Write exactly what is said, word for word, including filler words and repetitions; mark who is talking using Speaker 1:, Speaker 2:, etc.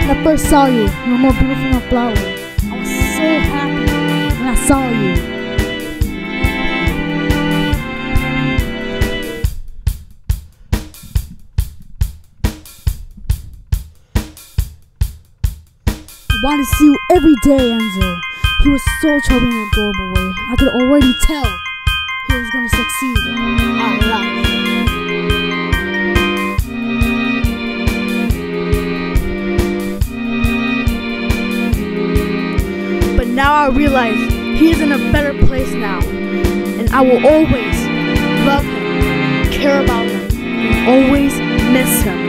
Speaker 1: When I first saw you, you were more beautiful than a flower. I was so happy when I saw you. I wanted to see you every day, Enzo. He was so charming and adorable way. I could already tell he was going to succeed at life. But now I realize he is in a better place now, and I will always love him, care about him, and always miss him.